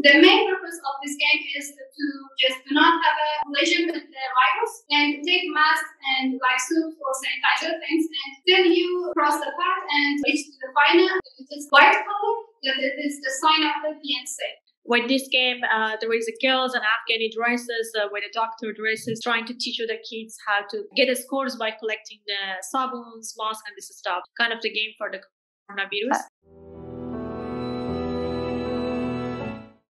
The main purpose of this game is to just do not have a collision with the virus and take masks and like soups or sanitizer things, and then you cross the path and reach to the final. It is white color, that it is the sign of healthy and safe. With this game, there is a girls and Afghani dresses with a doctor dresses trying to teach the kids how to get the scores by collecting the sabons, masks, and this stuff. Kind of the game for the coronavirus.